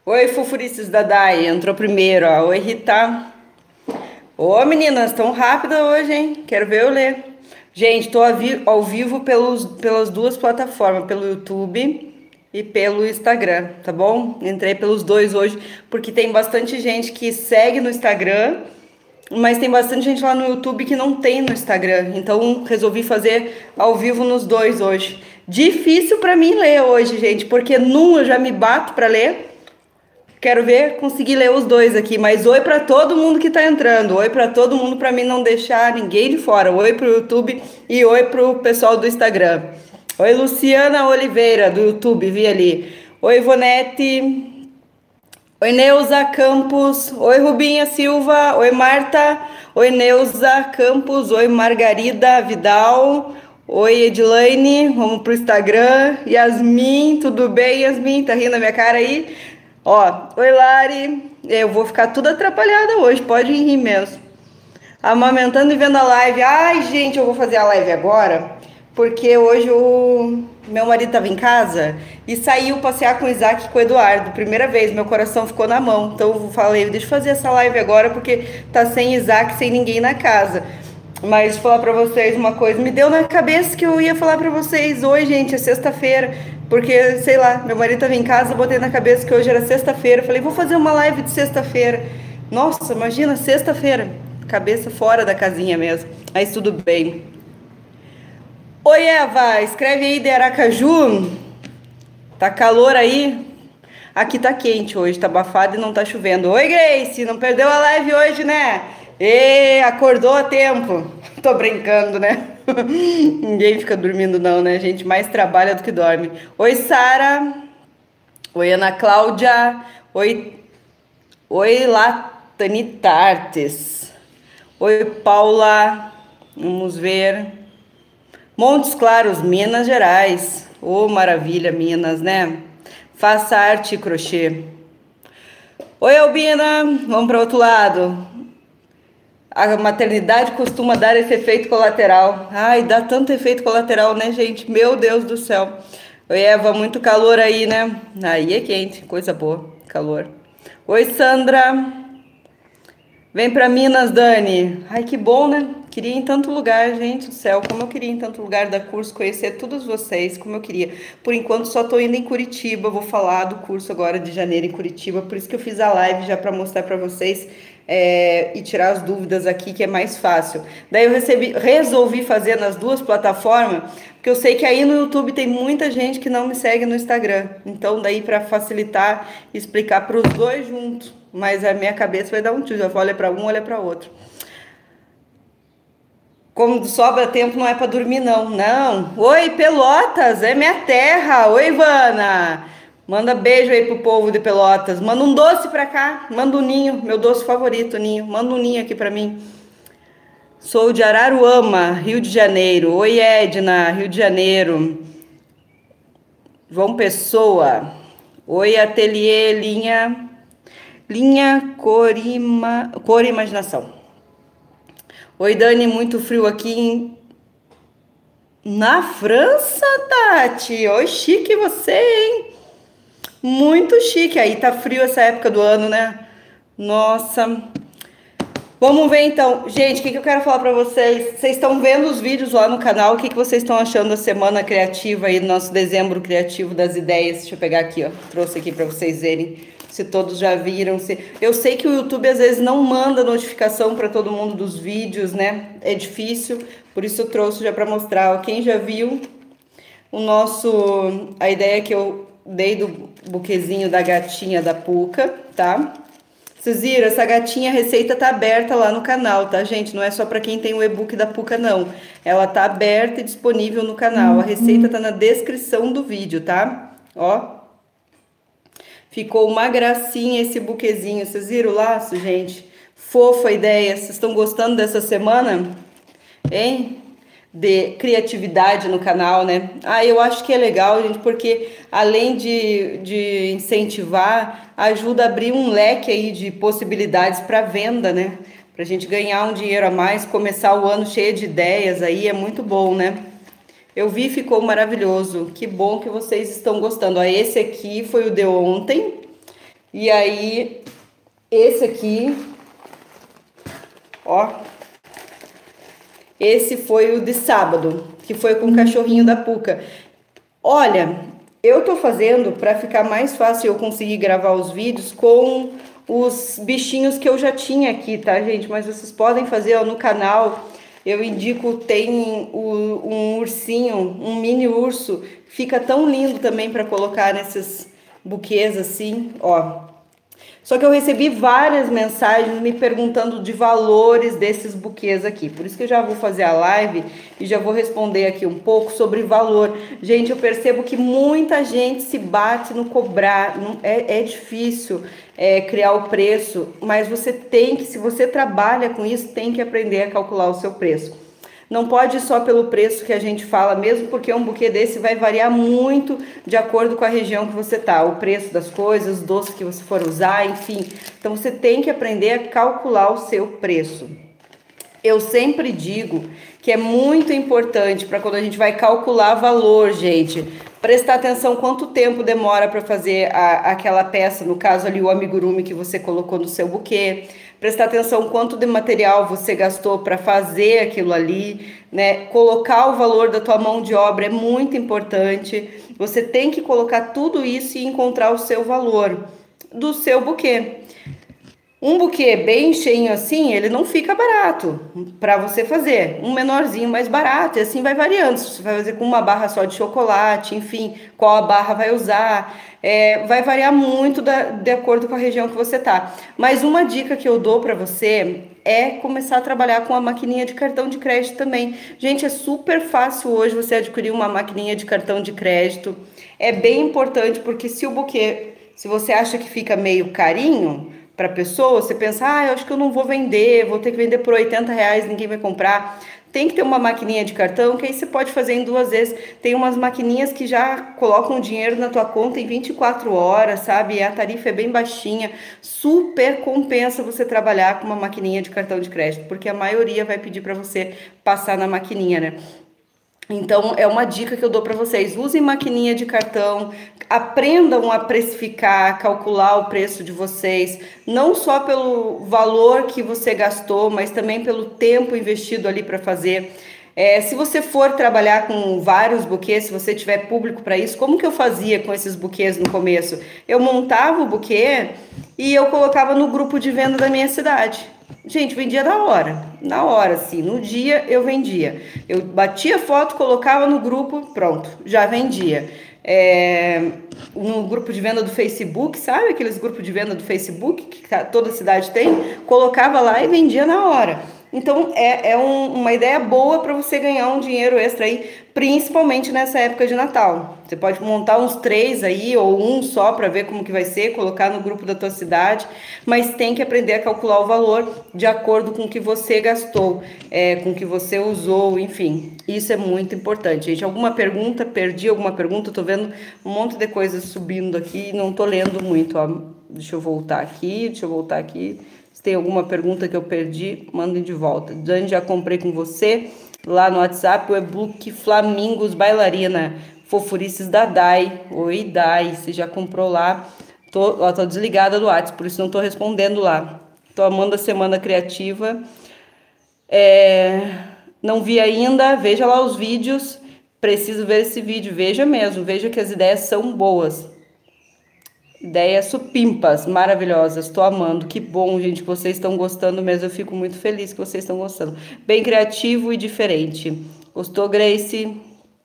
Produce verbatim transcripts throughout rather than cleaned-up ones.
Oi, Fofurices da Dai, entrou primeiro, ó. Oi, Rita. Ô, meninas, tão rápida hoje, hein? Quero ver eu ler. Gente, tô ao vi- ao vivo pelos, pelas duas plataformas, pelo YouTube e pelo Instagram, tá bom? Entrei pelos dois hoje, porque tem bastante gente que segue no Instagram, mas tem bastante gente lá no YouTube que não tem no Instagram. Então, resolvi fazer ao vivo nos dois hoje. Difícil pra mim ler hoje, gente, porque num eu já me bato pra ler. Quero ver, conseguir ler os dois aqui, mas oi para todo mundo que tá entrando, oi para todo mundo para mim não deixar ninguém de fora, oi pro YouTube e oi pro pessoal do Instagram. Oi Luciana Oliveira do YouTube, vi ali. Oi Ivonete, oi Neuza Campos, oi Rubinha Silva, oi Marta, oi Neuza Campos, oi Margarida Vidal, oi Edilane, vamos pro Instagram. Yasmin, tudo bem, Yasmin? Tá rindo da minha cara aí? Ó, oi Lari, eu vou ficar tudo atrapalhada hoje, pode rir mesmo. Amamentando e vendo a live. Ai, gente, eu vou fazer a live agora, porque hoje o meu marido estava em casa e saiu passear com o Isaac e com o Eduardo. Primeira vez, meu coração ficou na mão. Então eu falei, deixa eu fazer essa live agora, porque tá sem Isaac, sem ninguém na casa. Mas vou falar pra vocês uma coisa, me deu na cabeça que eu ia falar pra vocês hoje, gente, é sexta-feira, porque, sei lá, meu marido tava em casa, eu botei na cabeça que hoje era sexta-feira, falei, vou fazer uma live de sexta-feira. Nossa, imagina, sexta-feira, cabeça fora da casinha mesmo, mas tudo bem. Oi, Eva, escreve aí de Aracaju, tá calor aí? Aqui tá quente hoje, tá abafado e não tá chovendo. Oi, Grace, não perdeu a live hoje, né? E acordou a tempo. Tô brincando, né? Ninguém fica dormindo não, né? A gente mais trabalha do que dorme. Oi, Sara. Oi, Ana Cláudia. Oi, oi, Latanita Artes. Oi, Paula. Vamos ver. Montes Claros, Minas Gerais. Ô, maravilha, Minas, né? Faça arte e crochê. Oi, Albina. Vamos para outro lado. A maternidade costuma dar esse efeito colateral. Ai, dá tanto efeito colateral, né, gente? Meu Deus do céu. Oi, Eva, muito calor aí, né? Aí é quente, coisa boa, calor. Oi, Sandra. Vem para Minas, Dani. Ai, que bom, né? Queria ir em tanto lugar, gente do céu. Como eu queria ir em tanto lugar da curso, conhecer todos vocês, como eu queria. Por enquanto, só tô indo em Curitiba. Vou falar do curso agora de janeiro em Curitiba. Por isso que eu fiz a live já para mostrar para vocês é, e tirar as dúvidas aqui, que é mais fácil. Daí eu recebi, resolvi fazer nas duas plataformas, porque eu sei que aí no YouTube tem muita gente que não me segue no Instagram. Então, daí para facilitar, explicar para os dois juntos. Mas a minha cabeça vai dar um tiro. Já olha para um, olha para outro. Como sobra tempo, não é para dormir, não. Não. Oi, Pelotas, é minha terra. Oi, Ivana. Manda beijo aí pro povo de Pelotas. Manda um doce pra cá. Manda um ninho, meu doce favorito, ninho. Manda um ninho aqui pra mim. Sou de Araruama, Rio de Janeiro. Oi, Edna, Rio de Janeiro. João Pessoa. Oi, Ateliê Linha. Linha Corima, Cor Imaginação. Oi, Dani, muito frio aqui em... na França, Tati. Oi, chique você, hein? Muito chique. Aí tá frio essa época do ano, né? Nossa. Vamos ver então. Gente, o que, que eu quero falar pra vocês? Vocês estão vendo os vídeos lá no canal? O que, que vocês estão achando da semana criativa aí, do nosso dezembro criativo das ideias? Deixa eu pegar aqui, ó. Trouxe aqui pra vocês verem. Se todos já viram, se... eu sei que o YouTube às vezes não manda notificação para todo mundo dos vídeos, né? É difícil, por isso eu trouxe já para mostrar. Quem já viu o nosso, a ideia que eu dei do buquezinho da gatinha da Puca, tá? Vocês viram, essa gatinha, a receita tá aberta lá no canal, tá, gente? Não é só para quem tem o e-book da Puca, não. Ela tá aberta e disponível no canal. A receita tá na descrição do vídeo, tá? Ó. Ficou uma gracinha esse buquezinho. Vocês viram o laço, gente? Fofa ideia. Vocês estão gostando dessa semana? Hein? De criatividade no canal, né? Ah, eu acho que é legal, gente, porque além de, de incentivar, ajuda a abrir um leque aí de possibilidades para venda, né? Pra gente ganhar um dinheiro a mais, começar o ano cheio de ideias aí, é muito bom, né? Eu vi, ficou maravilhoso. Que bom que vocês estão gostando. Ó, esse aqui foi o de ontem. E aí, esse aqui, ó, esse foi o de sábado, que foi com o cachorrinho da Puca. Olha, eu tô fazendo para ficar mais fácil eu conseguir gravar os vídeos com os bichinhos que eu já tinha aqui, tá, gente? Mas vocês podem fazer, ó, no canal. Eu indico, tem o, um ursinho, um mini urso, fica tão lindo também para colocar nesses buquês assim, ó. Só que eu recebi várias mensagens me perguntando de valores desses buquês aqui. Por isso que eu já vou fazer a live e já vou responder aqui um pouco sobre valor. Gente, eu percebo que muita gente se bate no cobrar. Não, é, é difícil é, criar o preço, mas você tem que, se você trabalha com isso, tem que aprender a calcular o seu preço. Não pode ir só pelo preço que a gente fala, mesmo porque um buquê desse vai variar muito de acordo com a região que você tá, o preço das coisas, os doces que você for usar, enfim. Então você tem que aprender a calcular o seu preço. Eu sempre digo que é muito importante para quando a gente vai calcular valor, gente, prestar atenção quanto tempo demora para fazer a, aquela peça, no caso ali o amigurumi que você colocou no seu buquê. Prestar atenção quanto de material você gastou para fazer aquilo ali, né? Colocar o valor da tua mão de obra é muito importante. Você tem que colocar tudo isso e encontrar o seu valor do seu buquê. Um buquê bem cheinho assim, ele não fica barato para você fazer. Um menorzinho mais barato, e assim vai variando. Se você vai fazer com uma barra só de chocolate, enfim, qual a barra vai usar. É, vai variar muito da, de acordo com a região que você tá. Mas uma dica que eu dou para você é começar a trabalhar com a maquininha de cartão de crédito também. Gente, é super fácil hoje você adquirir uma maquininha de cartão de crédito. É bem importante porque se o buquê, se você acha que fica meio carinho para pessoa, você pensa, ah, eu acho que eu não vou vender, vou ter que vender por oitenta reais, ninguém vai comprar. Tem que ter uma maquininha de cartão, que aí você pode fazer em duas vezes. Tem umas maquininhas que já colocam dinheiro na tua conta em vinte e quatro horas, sabe? A tarifa é bem baixinha. Super compensa você trabalhar com uma maquininha de cartão de crédito, porque a maioria vai pedir para você passar na maquininha, né? Então, é uma dica que eu dou para vocês. Usem maquininha de cartão, aprendam a precificar, calcular o preço de vocês, não só pelo valor que você gastou, mas também pelo tempo investido ali para fazer. É, se você for trabalhar com vários buquês, se você tiver público para isso, como que eu fazia com esses buquês no começo? Eu montava o buquê e eu colocava no grupo de venda da minha cidade. Gente, vendia na hora, na hora, assim, no dia eu vendia. Eu batia foto, colocava no grupo, pronto, já vendia. É, no grupo de venda do Facebook, sabe aqueles grupos de venda do Facebook que toda cidade tem? Colocava lá e vendia na hora. Então, é, é um, uma ideia boa para você ganhar um dinheiro extra aí, principalmente nessa época de Natal. Você pode montar uns três aí, ou um só, para ver como que vai ser, colocar no grupo da tua cidade, mas tem que aprender a calcular o valor de acordo com o que você gastou, é, com o que você usou, enfim. Isso é muito importante, gente. Alguma pergunta? Perdi alguma pergunta? Tô vendo um monte de coisas subindo aqui, não tô lendo muito, ó. Deixa eu voltar aqui, deixa eu voltar aqui. Se tem alguma pergunta que eu perdi, mandem de volta. Dani, já comprei com você lá no WhatsApp o e-book Flamingos Bailarina, Fofurices da Dai. Oi, Dai, você já comprou lá? Tô, ó, tô desligada do WhatsApp, por isso não tô respondendo lá. Tô amando a Semana Criativa. É, não vi ainda, veja lá os vídeos. Preciso ver esse vídeo, veja mesmo, veja que as ideias são boas. Ideias supimpas, maravilhosas, tô amando, que bom, gente, que vocês estão gostando mesmo, eu fico muito feliz que vocês estão gostando. Bem criativo e diferente. Gostou, Grace?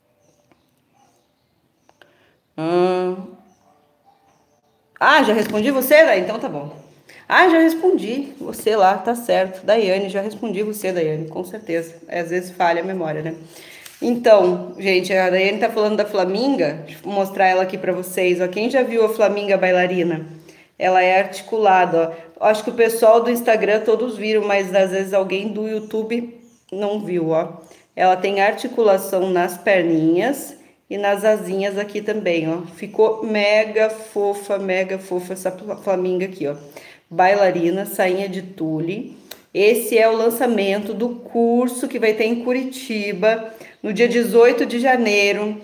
Hum. Ah, já respondi você, Dai? Então tá bom. Ah, já respondi, você lá, tá certo. Daiane, já respondi você, Daiane, com certeza. Às vezes falha a memória, né? Então, gente, a Daiane tá falando da Flaminga. Deixa eu mostrar ela aqui pra vocês, ó. Quem já viu a Flaminga bailarina? Ela é articulada, ó. Acho que o pessoal do Instagram todos viram, mas às vezes alguém do YouTube não viu, ó. Ela tem articulação nas perninhas e nas asinhas aqui também, ó. Ficou mega fofa, mega fofa essa Flaminga aqui, ó. Bailarina, sainha de tule. Esse é o lançamento do curso que vai ter em Curitiba no dia dezoito de janeiro.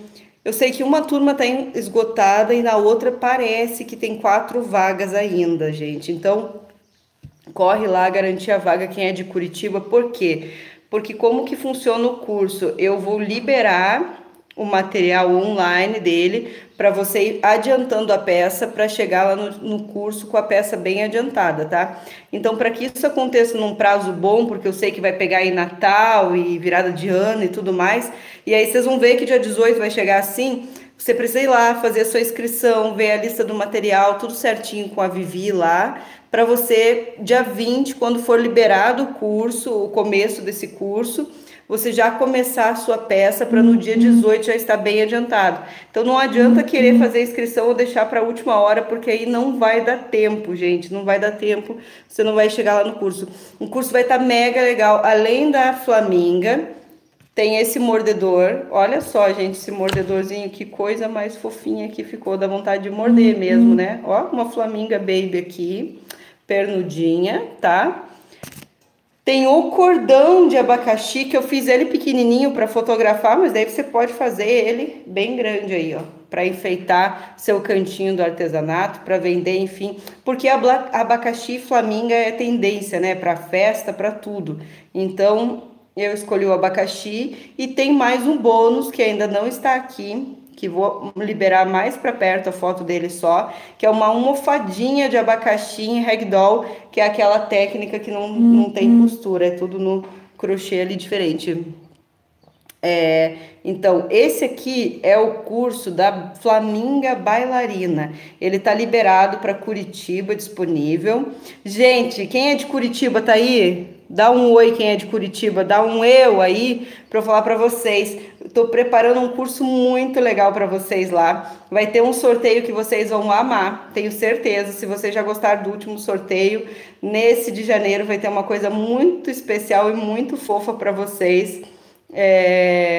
Eu sei que uma turma está esgotada e na outra parece que tem quatro vagas ainda, gente. Então, corre lá garantir a vaga quem é de Curitiba. Por quê? Porque como que funciona o curso? Eu vou liberar o material online dele para você ir adiantando a peça para chegar lá no, no curso com a peça bem adiantada, tá? Então, para que isso aconteça num prazo bom, porque eu sei que vai pegar em Natal e virada de ano e tudo mais, e aí vocês vão ver que dia dezoito vai chegar assim, você precisa ir lá fazer a sua inscrição, ver a lista do material, tudo certinho com a Vivi lá, para você, dia vinte, quando for liberado o curso, o começo desse curso, você já começar a sua peça para no dia dezoito já estar bem adiantado. Então não adianta querer fazer a inscrição ou deixar para a última hora, porque aí não vai dar tempo, gente, não vai dar tempo, você não vai chegar lá no curso. O curso vai estar mega legal, além da Flaminga, tem esse mordedor, olha só, gente, esse mordedorzinho, que coisa mais fofinha que ficou, dá vontade de morder mesmo, né? Ó, uma Flaminga Baby aqui, pernudinha, tá? Tem o cordão de abacaxi, que eu fiz ele pequenininho para fotografar, mas daí você pode fazer ele bem grande aí, ó, para enfeitar seu cantinho do artesanato, para vender, enfim. Porque a abacaxi Flaminga é tendência, né, para festa, para tudo. Então, eu escolhi o abacaxi e tem mais um bônus que ainda não está aqui, que vou liberar mais para perto a foto dele só, que é uma almofadinha de abacaxi em ragdoll, que é aquela técnica que não, não tem costura, é tudo no crochê ali diferente. É, então, esse aqui é o curso da Flaminga Bailarina. Ele tá liberado para Curitiba, disponível. Gente, quem é de Curitiba tá aí? Dá um oi quem é de Curitiba, dá um eu aí para eu falar para vocês. Estou preparando um curso muito legal para vocês lá. Vai ter um sorteio que vocês vão amar, tenho certeza. Se vocês já gostaram do último sorteio, nesse de janeiro vai ter uma coisa muito especial e muito fofa para vocês. É...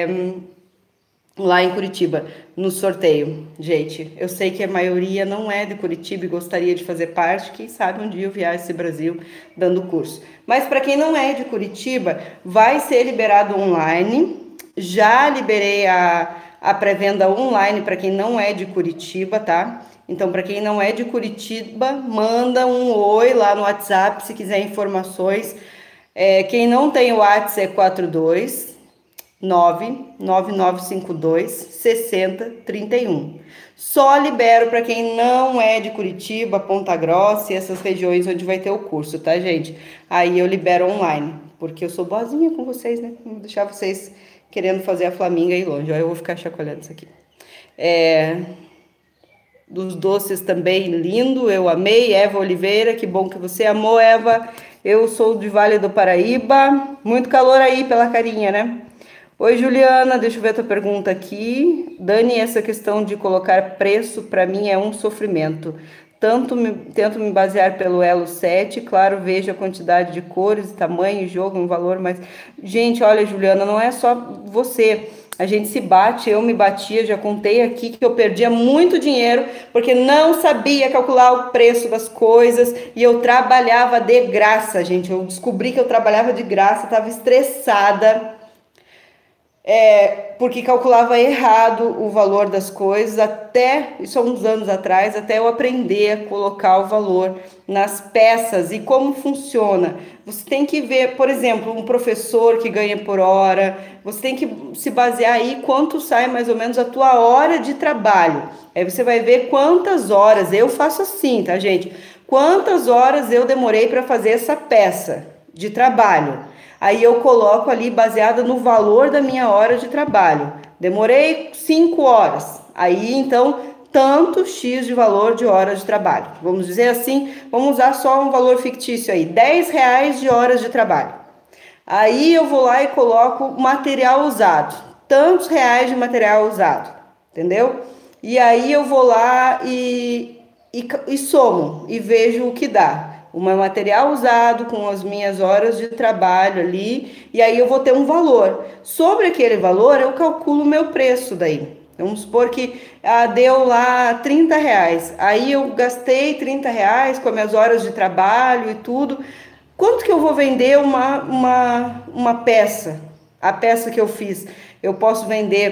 lá em Curitiba, no sorteio. Gente, eu sei que a maioria não é de Curitiba e gostaria de fazer parte, quem sabe um dia eu viajo esse Brasil dando curso. Mas para quem não é de Curitiba, vai ser liberado online. Já liberei a, a pré-venda online para quem não é de Curitiba, tá? Então, para quem não é de Curitiba, manda um oi lá no WhatsApp se quiser informações. É, quem não tem o WhatsApp é quatro dois nove nove nove cinco dois seis zero três um. Só libero para quem não é de Curitiba, Ponta Grossa e essas regiões onde vai ter o curso, tá, gente? Aí eu libero online, porque eu sou boazinha com vocês, né? Não vou deixar vocês querendo fazer a Flaminga aí longe. Aí eu vou ficar chacoalhando isso aqui. É... dos doces também, lindo, eu amei. Eva Oliveira, que bom que você amou, Eva. Eu sou de Vale do Paraíba. Muito calor aí pela carinha, né? Oi, Juliana, deixa eu ver a tua pergunta aqui. Dani, essa questão de colocar preço, para mim, é um sofrimento. Tanto me, tento me basear pelo elo sete, claro, vejo a quantidade de cores, tamanho, jogo, um valor, mas... Gente, olha, Juliana, não é só você. A gente se bate, eu me batia, já contei aqui que eu perdia muito dinheiro, porque não sabia calcular o preço das coisas, e eu trabalhava de graça, gente. Eu descobri que eu trabalhava de graça, estava estressada. É, porque calculava errado o valor das coisas, até, isso há uns anos atrás, até eu aprender a colocar o valor nas peças e como funciona. Você tem que ver, por exemplo, um professor que ganha por hora, você tem que se basear aí quanto sai mais ou menos a tua hora de trabalho. Aí você vai ver quantas horas, eu faço assim, tá, gente? Quantas horas eu demorei para fazer essa peça de trabalho. Aí eu coloco ali baseada no valor da minha hora de trabalho. Demorei cinco horas. Aí então, tanto X de valor de horas de trabalho. Vamos dizer assim, vamos usar só um valor fictício aí, dez reais de horas de trabalho. Aí eu vou lá e coloco material usado. Tantos reais de material usado, entendeu? E aí eu vou lá e, e, e somo e vejo o que dá. O meu material usado com as minhas horas de trabalho ali, e aí eu vou ter um valor. Sobre aquele valor, eu calculo o meu preço daí. Vamos supor que ah, deu lá trinta reais. Aí eu gastei trinta reais com as minhas horas de trabalho e tudo. Quanto que eu vou vender uma, uma, uma peça? A peça que eu fiz, eu posso vender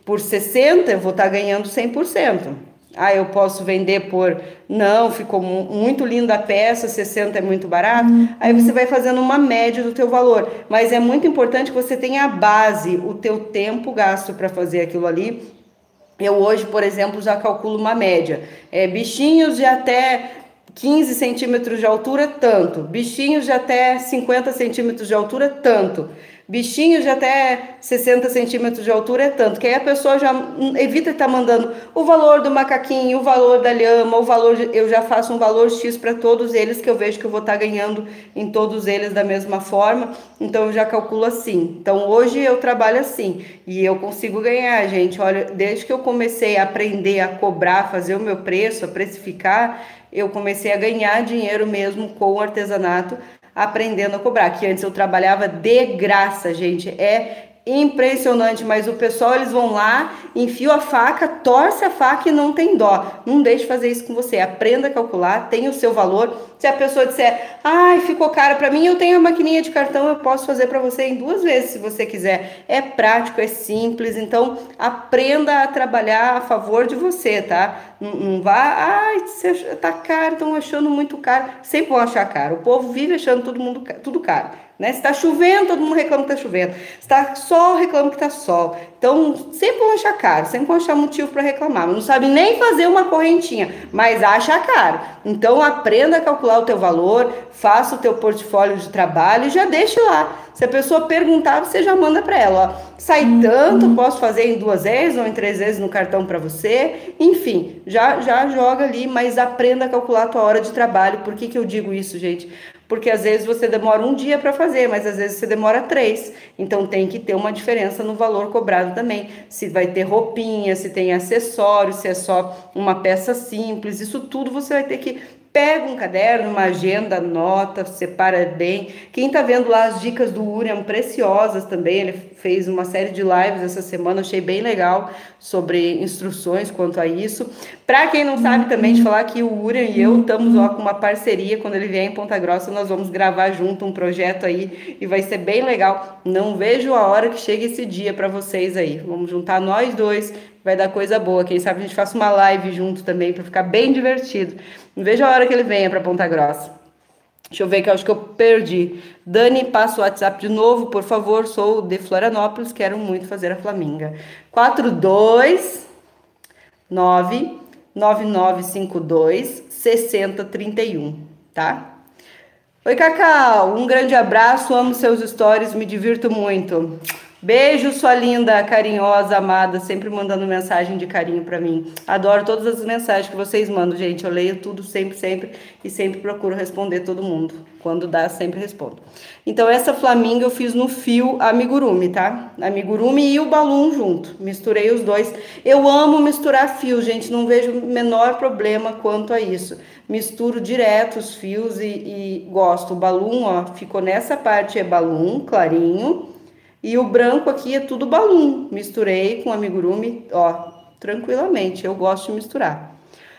por sessenta, eu vou estar ganhando cem por cento. Ah, eu posso vender por... Não, ficou muito linda a peça, sessenta é muito barato. Uhum. Aí você vai fazendo uma média do teu valor. Mas é muito importante que você tenha a base, o teu tempo gasto para fazer aquilo ali. Eu hoje, por exemplo, já calculo uma média. É, bichinhos de até quinze centímetros de altura, tanto. Bichinhos de até cinquenta centímetros de altura, tanto. Bichinhos de até sessenta centímetros de altura é tanto, que aí a pessoa já evita estar mandando o valor do macaquinho, o valor da lhama, o valor, de, eu já faço um valor X para todos eles, que eu vejo que eu vou estar ganhando em todos eles da mesma forma, então eu já calculo assim. Então hoje eu trabalho assim, e eu consigo ganhar, gente, olha, desde que eu comecei a aprender a cobrar, fazer o meu preço, a precificar, eu comecei a ganhar dinheiro mesmo com o artesanato, aprendendo a cobrar, que antes eu trabalhava de graça, gente, é impressionante, mas o pessoal, eles vão lá, enfiam a faca, torce a faca e não tem dó, não deixe fazer isso com você, aprenda a calcular, tenha o seu valor. Se a pessoa disser, ai, ficou caro para mim, eu tenho a maquininha de cartão, eu posso fazer para você em duas vezes, se você quiser, é prático, é simples, então aprenda a trabalhar a favor de você, tá? Não, não vá, ai, tá caro, estão achando muito caro, sempre vão achar caro, o povo vive achando todo mundo, tudo caro. Né? Se tá chovendo, todo mundo reclama que tá chovendo. Se tá sol, reclama que tá sol. Então, sempre vão achar caro, sempre vão achar motivo para reclamar. Não sabe nem fazer uma correntinha, mas acha caro. Então, aprenda a calcular o teu valor, faça o teu portfólio de trabalho e já deixe lá. Se a pessoa perguntar, você já manda para ela, ó, sai tanto, posso fazer em duas vezes ou em três vezes no cartão para você. Enfim, já, já joga ali, mas aprenda a calcular a tua hora de trabalho. Por que que eu digo isso, gente? Porque às vezes você demora um dia para fazer, mas às vezes você demora três. Então tem que ter uma diferença no valor cobrado também. Se vai ter roupinha, se tem acessórios, se é só uma peça simples, isso tudo você vai ter que... Pega um caderno, uma agenda, anota, separa bem. Quem tá vendo lá as dicas do Uriam, preciosas também, ele fez uma série de lives essa semana, achei bem legal, sobre instruções quanto a isso. Para quem não sabe também, de falar que o Uriam e eu estamos lá com uma parceria, quando ele vier em Ponta Grossa, nós vamos gravar junto um projeto aí, e vai ser bem legal. Não vejo a hora que chegue esse dia para vocês aí. Vamos juntar nós dois, vai dar coisa boa. Quem sabe a gente faça uma live junto também, para ficar bem divertido. Não vejo a hora que ele venha para Ponta Grossa. Deixa eu ver que eu acho que eu perdi. Dani, passa o WhatsApp de novo, por favor. Sou de Florianópolis, quero muito fazer a Flaminga. quatro dois nove nove nove cinco dois seis zero três um, tá? Oi, Cacau, um grande abraço, amo seus stories, me divirto muito. Beijo, sua linda, carinhosa, amada, sempre mandando mensagem de carinho pra mim. Adoro todas as mensagens que vocês mandam, gente. Eu leio tudo sempre, sempre e sempre procuro responder todo mundo. Quando dá, sempre respondo. Então, essa flaminga eu fiz no fio amigurumi, tá? Amigurumi e o balão junto. Misturei os dois. Eu amo misturar fios, gente. Não vejo o menor problema quanto a isso. Misturo direto os fios e, e gosto. O balão, ó, ficou nessa parte, é balão clarinho. E o branco aqui é tudo balão. Misturei com amigurumi, ó, tranquilamente. Eu gosto de misturar.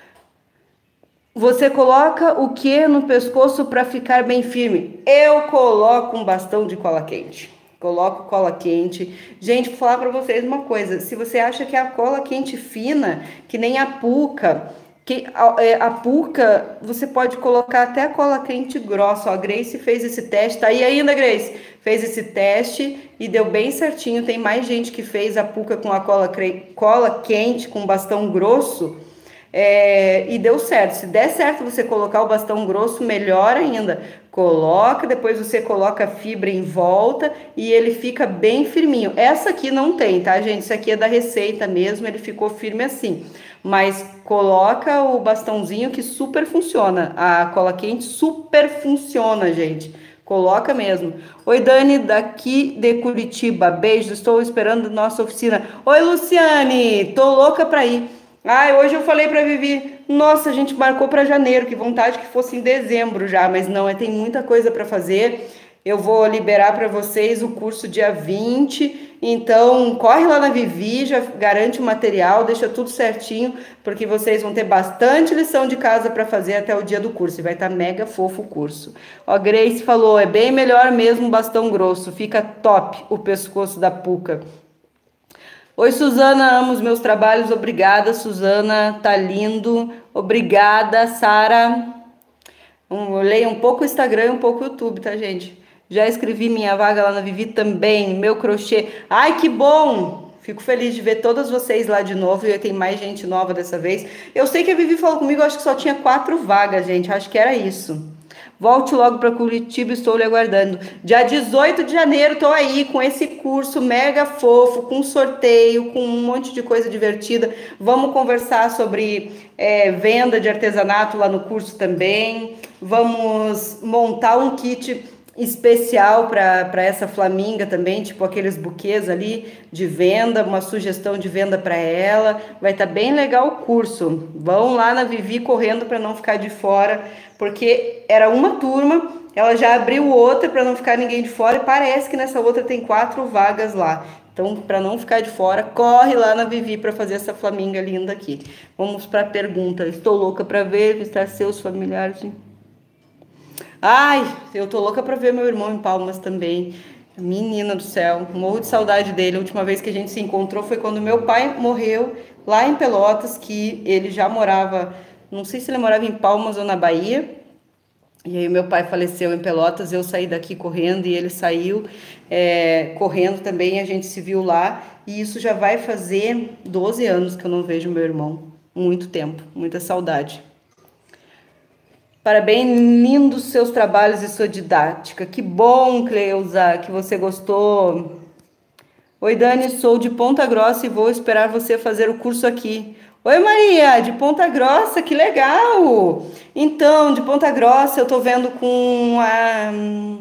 Você coloca o que no pescoço para ficar bem firme? Eu coloco um bastão de cola quente. Coloco cola quente. Gente, vou falar para vocês uma coisa. Se você acha que a cola quente fina, que nem a puca, que a, a puca, você pode colocar até a cola quente grossa. Ó, a Grace fez esse teste. Tá aí ainda, Grace? Fez esse teste e deu bem certinho. Tem mais gente que fez a puca com a cola, cola quente, com bastão grosso. É, e deu certo. Se der certo você colocar o bastão grosso, melhor ainda. Coloca, depois você coloca a fibra em volta e ele fica bem firminho. Essa aqui não tem, tá, gente? Isso aqui é da receita mesmo, ele ficou firme assim. Mas coloca o bastãozinho que super funciona. A cola quente super funciona, gente. Coloca mesmo. Oi, Dani, daqui de Curitiba. Beijo, estou esperando nossa oficina. Oi, Luciane, tô louca pra ir. Ai, hoje eu falei pra Vivi, nossa, a gente marcou pra janeiro, que vontade que fosse em dezembro já, mas não, é, tem muita coisa pra fazer. Eu vou liberar pra vocês o curso dia vinte, então corre lá na Vivi, já garante o material, deixa tudo certinho, porque vocês vão ter bastante lição de casa pra fazer até o dia do curso, e vai estar mega fofo o curso. Ó, Grace falou, é bem melhor mesmo um bastão grosso, fica top o pescoço da puca. Oi, Suzana, amo os meus trabalhos. Obrigada, Suzana. Tá lindo. Obrigada, Sara. Um, eu leio um pouco o Instagram e um pouco o YouTube, tá, gente? Já escrevi minha vaga lá na Vivi também. Meu crochê. Ai, que bom! Fico feliz de ver todas vocês lá de novo. E tem mais gente nova dessa vez. Eu sei que a Vivi falou comigo, acho que só tinha quatro vagas, gente. Acho que era isso. Volte logo para Curitiba, estou lhe aguardando. Dia dezoito de janeiro, estou aí com esse curso mega fofo, com sorteio, com um monte de coisa divertida. Vamos conversar sobre é, venda de artesanato lá no curso também. Vamos montar um kit especial para essa flaminga também, tipo aqueles buquês ali de venda, uma sugestão de venda para ela. Vai estar tá bem legal o curso. Vão lá na Vivi correndo para não ficar de fora, porque era uma turma, ela já abriu outra para não ficar ninguém de fora e parece que nessa outra tem quatro vagas lá. Então, para não ficar de fora, corre lá na Vivi para fazer essa flaminga linda aqui. Vamos para a pergunta. Estou louca para ver, visitar seus familiares. Ai, eu tô louca para ver meu irmão em Palmas também. Menina do céu, morro de saudade dele. A última vez que a gente se encontrou foi quando meu pai morreu lá em Pelotas, que ele já morava, não sei se ele morava em Palmas ou na Bahia. E aí meu pai faleceu em Pelotas, eu saí daqui correndo e ele saiu é, correndo também, a gente se viu lá. E isso já vai fazer doze anos que eu não vejo meu irmão. Muito tempo, muita saudade. Parabéns, lindos seus trabalhos e sua didática. Que bom, Cleusa, que você gostou. Oi, Dani, sou de Ponta Grossa e vou esperar você fazer o curso aqui. Oi, Maria, de Ponta Grossa, que legal! Então, de Ponta Grossa, eu tô vendo com a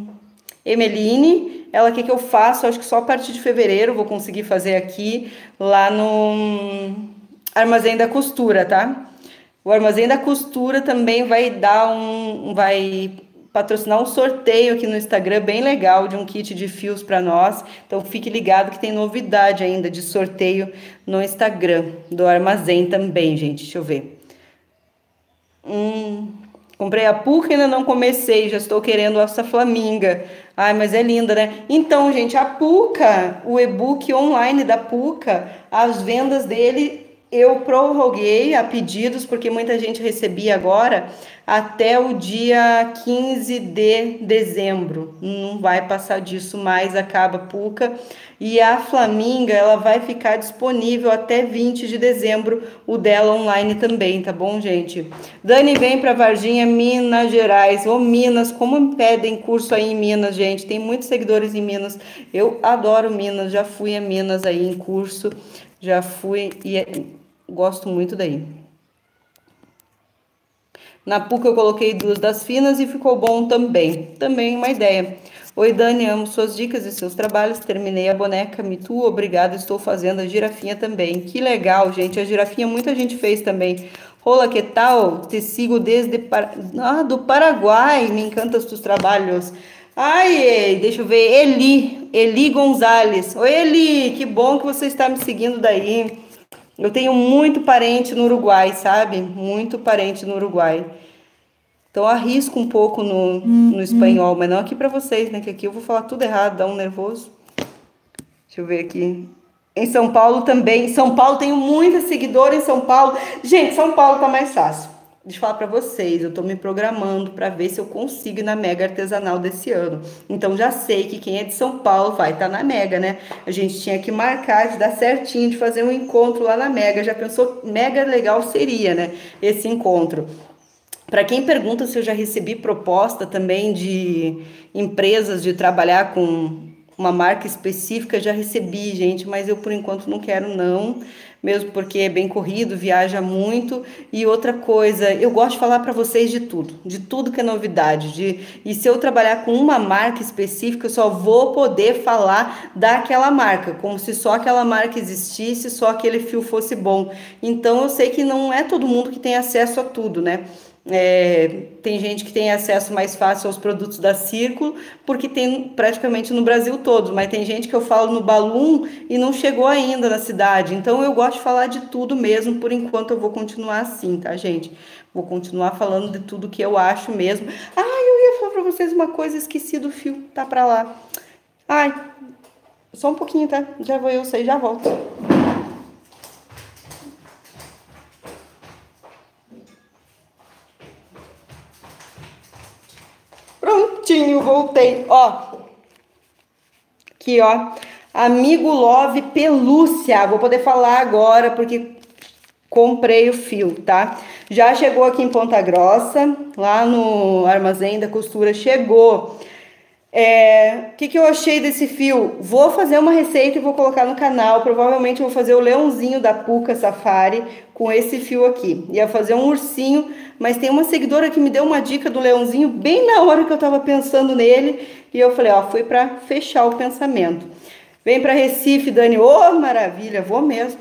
Emeline. Ela quer que eu faça, acho que só a partir de fevereiro vou conseguir fazer aqui, lá no Armazém da Costura, tá? O Armazém da Costura também vai dar um, vai patrocinar um sorteio aqui no Instagram bem legal de um kit de fios para nós. Então fique ligado que tem novidade ainda de sorteio no Instagram do Armazém também, gente. Deixa eu ver. Hum, comprei a Puca e ainda não comecei, já estou querendo essa flaminga. Ai, mas é linda, né? Então, gente, a Puca, o e-book online da Puca, as vendas dele eu prorroguei a pedidos, porque muita gente recebia agora até o dia quinze de dezembro. Não vai passar disso mais, acaba a Puca. E a Flaminga, ela vai ficar disponível até vinte de dezembro, o dela online também, tá bom, gente? Dani, vem para Varginha, Minas Gerais. Ô, Minas, como pedem curso aí em Minas, gente? Tem muitos seguidores em Minas. Eu adoro Minas, já fui a Minas aí em curso. Já fui e é, gosto muito daí. Na Puca eu coloquei duas das finas e ficou bom também. Também uma ideia. Oi, Dani, amo suas dicas e seus trabalhos. Terminei a boneca Me Too, obrigada. Estou fazendo a girafinha também. Que legal, gente. A girafinha muita gente fez também. Olá, que tal? Te sigo desde Par... ah, do Paraguai. Me encantam os teus trabalhos. Ai, deixa eu ver, Eli, Eli Gonzalez. Oi, Eli, que bom que você está me seguindo daí. Eu tenho muito parente no Uruguai, sabe? Muito parente no Uruguai. Então, arrisco um pouco no, no espanhol, mas não aqui para vocês, né? Que aqui eu vou falar tudo errado, dá um nervoso. Deixa eu ver aqui. Em São Paulo também. São Paulo, tenho muitos seguidores em São Paulo. Gente, São Paulo tá mais fácil. Deixa eu falar para vocês, eu tô me programando para ver se eu consigo ir na Mega Artesanal desse ano. Então já sei que quem é de São Paulo vai estar na Mega, né? A gente tinha que marcar de dar certinho, de fazer um encontro lá na Mega. Já pensou, mega legal seria, né? Esse encontro. Para quem pergunta se eu já recebi proposta também de empresas de trabalhar com uma marca específica, já recebi, gente, mas eu por enquanto não quero não, mesmo porque é bem corrido, viaja muito. E outra coisa, eu gosto de falar para vocês de tudo, de tudo que é novidade, de, e se eu trabalhar com uma marca específica, eu só vou poder falar daquela marca, como se só aquela marca existisse, só aquele fio fosse bom. Então eu sei que não é todo mundo que tem acesso a tudo, né? É, tem gente que tem acesso mais fácil aos produtos da Círculo, porque tem praticamente no Brasil todo, mas tem gente que eu falo no Balloon e não chegou ainda na cidade. Então eu gosto de falar de tudo mesmo, por enquanto eu vou continuar assim, tá, gente? Vou continuar falando de tudo que eu acho mesmo. Ah, eu ia falar pra vocês uma coisa, esqueci do fio, tá pra lá. Ai, só um pouquinho, tá? Já vou eu sair, já volto. ó. Aqui, ó. Amigo Love Pelúcia. Vou poder falar agora porque comprei o fio, tá? Já chegou aqui em Ponta Grossa, lá no Armazém da Costura, chegou. É, o que, que eu achei desse fio? Vou fazer uma receita e vou colocar no canal. Provavelmente eu vou fazer o leãozinho da Puca Safari com esse fio aqui. Ia fazer um ursinho, mas tem uma seguidora que me deu uma dica do leãozinho bem na hora que eu tava pensando nele. E eu falei, ó, fui pra fechar o pensamento. Vem pra Recife, Dani. Ô, oh, maravilha, vou mesmo.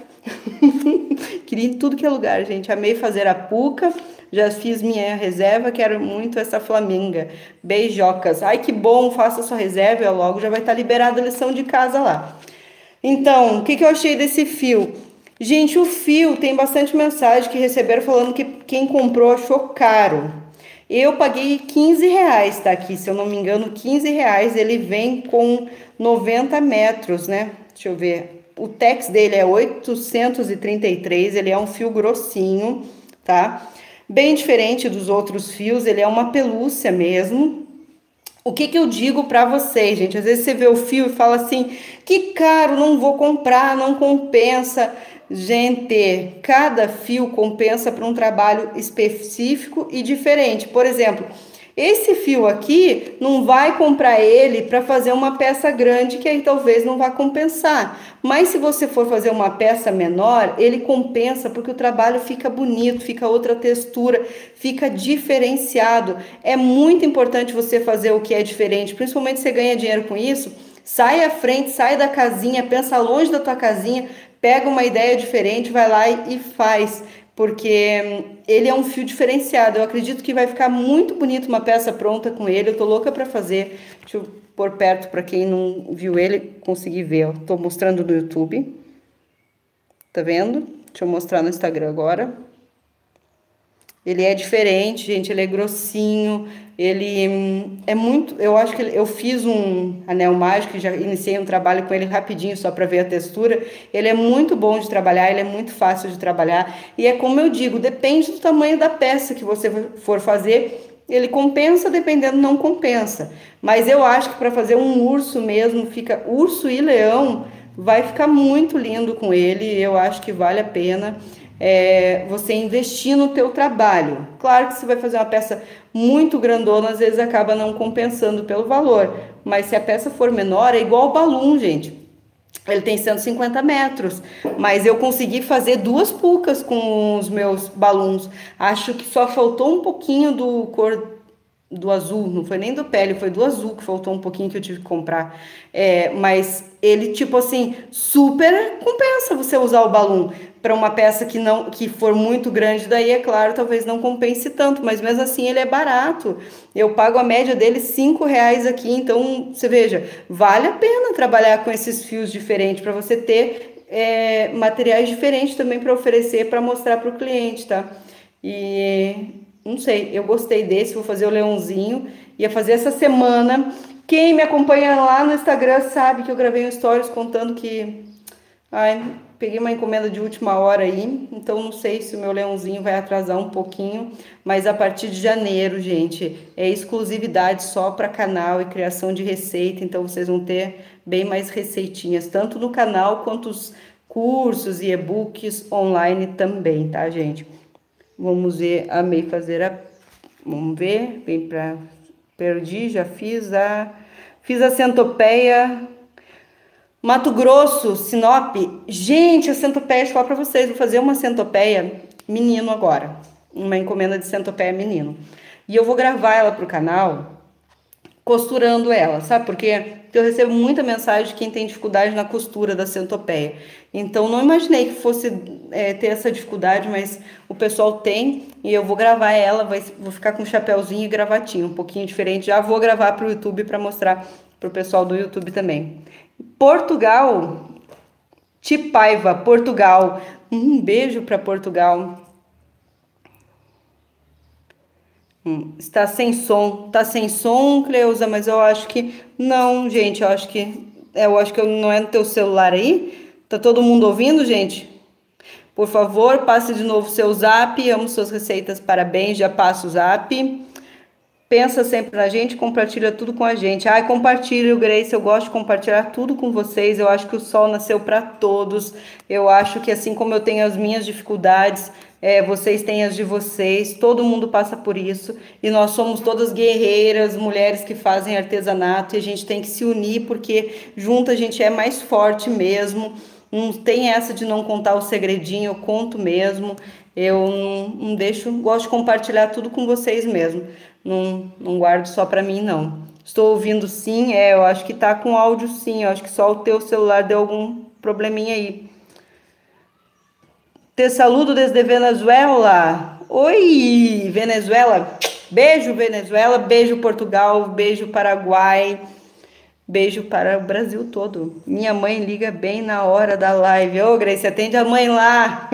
Queria ir em tudo que é lugar, gente. Amei fazer a Puca. Já fiz minha reserva, quero muito essa flamenga. Beijocas. Ai, que bom, faça sua reserva e logo já vai estar liberada a lição de casa lá. Então, o que, que eu achei desse fio? Gente, o fio tem bastante mensagem que receberam falando que quem comprou achou caro. Eu paguei quinze reais, tá aqui, se eu não me engano, quinze reais. Ele vem com noventa metros, né? Deixa eu ver. O tex dele é oitocentos e trinta e três, ele é um fio grossinho, tá? Bem diferente dos outros fios, ele é uma pelúcia mesmo. O que que eu digo pra vocês, gente? Às vezes você vê o fio e fala assim, que caro, não vou comprar, não compensa. Gente, cada fio compensa para um trabalho específico e diferente. Por exemplo, esse fio aqui, não vai comprar ele para fazer uma peça grande, que aí talvez não vá compensar. Mas se você for fazer uma peça menor, ele compensa porque o trabalho fica bonito, fica outra textura, fica diferenciado. É muito importante você fazer o que é diferente, principalmente se você ganha dinheiro com isso. Sai à frente, sai da casinha, pensa longe da tua casinha, pega uma ideia diferente, vai lá e faz. Porque ele é um fio diferenciado. Eu acredito que vai ficar muito bonito uma peça pronta com ele. Eu tô louca para fazer. Deixa eu pôr perto para quem não viu ele conseguir ver. Eu tô mostrando no YouTube. Tá vendo? Deixa eu mostrar no Instagram agora. Ele é diferente, gente. Ele é grossinho. Ele hum, é muito... Eu acho que ele, eu fiz um anel mágico, já iniciei um trabalho com ele rapidinho, só para ver a textura. Ele é muito bom de trabalhar, ele é muito fácil de trabalhar. E é como eu digo, depende do tamanho da peça que você for fazer. Ele compensa, dependendo, não compensa. Mas eu acho que para fazer um urso mesmo, fica urso e leão, vai ficar muito lindo com ele. Eu acho que vale a pena. É, você investir no teu trabalho. Claro que você vai fazer uma peça muito grandona, às vezes acaba não compensando pelo valor, mas se a peça for menor, é igual o balão, gente. Ele tem cento e cinquenta metros, mas eu consegui fazer duas pucas com os meus balões. Acho que só faltou um pouquinho do cor do azul, não foi nem do pele, foi do azul que faltou um pouquinho que eu tive que comprar. É, mas ele, tipo assim, super compensa você usar o balão para uma peça que não que for muito grande, daí é claro, talvez não compense tanto, mas mesmo assim ele é barato. Eu pago a média dele cinco reais aqui, então você veja, vale a pena trabalhar com esses fios diferentes para você ter é, materiais diferentes também para oferecer, para mostrar para o cliente, tá? E não sei, eu gostei desse, vou fazer o leãozinho, ia fazer essa semana. Quem me acompanha lá no Instagram sabe que eu gravei um stories contando que, ai, peguei uma encomenda de última hora aí, então não sei se o meu leãozinho vai atrasar um pouquinho, mas a partir de janeiro, gente, é exclusividade só para canal e criação de receita, então vocês vão ter bem mais receitinhas, tanto no canal quanto os cursos e e-books online também, tá, gente? Vamos ver, amei fazer a... Vamos ver, vem pra... Perdi, já fiz a... Fiz a centopeia... Mato Grosso, Sinop. Gente, a centopeia, deixa eu falar pra vocês, vou fazer uma centopeia menino agora. Uma encomenda de centopeia menino. E eu vou gravar ela pro canal costurando ela, sabe por quê? Porque eu recebo muita mensagem de quem tem dificuldade na costura da centopeia. Então, não imaginei que fosse é, ter essa dificuldade, mas o pessoal tem e eu vou gravar ela, vai, vou ficar com um chapéuzinho e gravatinho, um pouquinho diferente. Já vou gravar para o YouTube para mostrar para o pessoal do YouTube também. Portugal, Tipaiva, Portugal. Um beijo para Portugal. Hum, está sem som, tá sem som, Cleusa, mas eu acho que não, gente, eu acho que eu acho que não é no teu celular aí. Tá todo mundo ouvindo, gente? Por favor, passe de novo seu zap. Amo suas receitas, parabéns, já passo o zap. pensa sempre na gente, compartilha tudo com a gente. Ai, compartilho, Grace, eu gosto de compartilhar tudo com vocês. Eu acho que o sol nasceu para todos. Eu acho que assim como eu tenho as minhas dificuldades, é, vocês têm as de vocês. Todo mundo passa por isso. E nós somos todas guerreiras, mulheres que fazem artesanato. E a gente tem que se unir porque junto a gente é mais forte mesmo. Não tem essa de não contar o segredinho, eu conto mesmo. Eu não, não deixo, gosto de compartilhar tudo com vocês mesmo. Não, não guardo só para mim, não. Estou ouvindo sim, é, eu acho que tá com áudio sim, eu acho que só o teu celular deu algum probleminha aí. Te saludo desde Venezuela. Oi, Venezuela. Beijo, Venezuela, beijo, Portugal, beijo, Paraguai. Beijo para o Brasil todo. Minha mãe liga bem na hora da live. Ô, Grace, atende a mãe lá.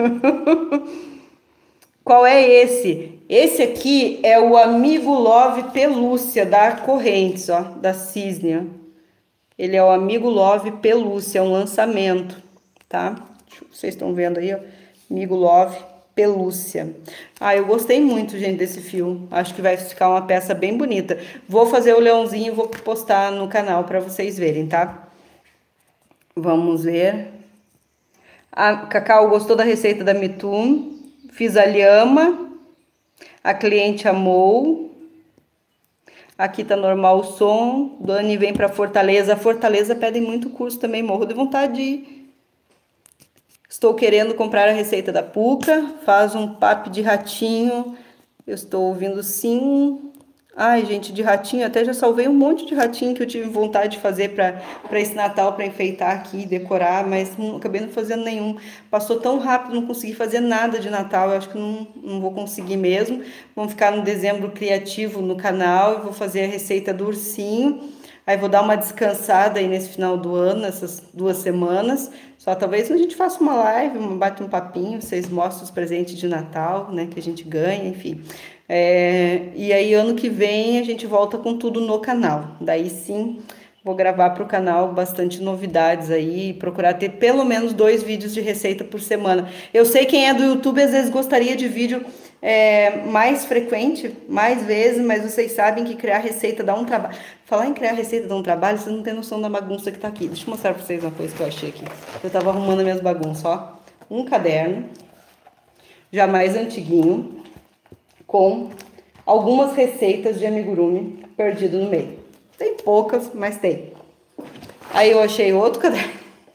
Qual é esse? Esse aqui é o Amigo Love Pelúcia da Correntes, ó, da Cisne. Ele é o Amigo Love Pelúcia, é um lançamento, tá? Vocês estão vendo aí, ó. Amigo Love Pelúcia. Ah, eu gostei muito, gente, desse fio. Acho que vai ficar uma peça bem bonita. Vou fazer o leãozinho e vou postar no canal para vocês verem, tá? Vamos ver. A Cacau gostou da receita da Mitum. Fiz a lhama. A cliente amou. Aqui tá normal o som. Dani vem para Fortaleza. A Fortaleza pedem muito curso também. Morro de vontade de ir. Estou querendo comprar a receita da Puca. Faz um papo de ratinho. Eu estou ouvindo sim. Ai, gente, de ratinho. Até já salvei um monte de ratinho que eu tive vontade de fazer para esse Natal, para enfeitar aqui, decorar, mas não, acabei não fazendo nenhum. Passou tão rápido, não consegui fazer nada de Natal. Eu acho que não, não vou conseguir mesmo. Vamos ficar no dezembro criativo no canal. Eu vou fazer a receita do ursinho. Aí vou dar uma descansada aí nesse final do ano, nessas duas semanas. Só talvez a gente faça uma live, bate um papinho, vocês mostram os presentes de Natal, né, que a gente ganha, enfim. É, e aí ano que vem a gente volta com tudo no canal. Daí sim, vou gravar para o canal bastante novidades aí, procurar ter pelo menos dois vídeos de receita por semana. Eu sei quem é do YouTube às vezes gostaria de vídeo é, mais frequente, mais vezes, mas vocês sabem que criar receita dá um trabalho. Falar em criar receita dá um trabalho, vocês não têm noção da bagunça que tá aqui. Deixa eu mostrar pra vocês uma coisa que eu achei aqui. Eu tava arrumando as minhas bagunças, ó. Um caderno, já mais antiguinho, com algumas receitas de amigurumi perdido no meio. Tem poucas, mas tem. Aí eu achei outro caderno